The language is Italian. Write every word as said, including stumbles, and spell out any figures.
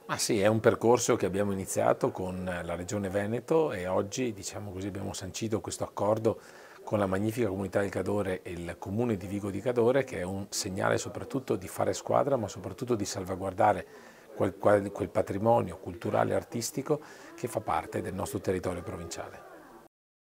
Ma sì, è un percorso che abbiamo iniziato con la Regione Veneto e oggi, diciamo così, abbiamo sancito questo accordo con la magnifica comunità del Cadore e il comune di Vigo di Cadore, che è un segnale soprattutto di fare squadra, ma soprattutto di salvaguardare quel, quel quel patrimonio culturale e artistico che fa parte del nostro territorio provinciale.